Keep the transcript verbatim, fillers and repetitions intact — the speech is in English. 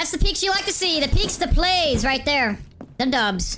That's the peaks you like to see. The peaks, the plays right there. The dubs.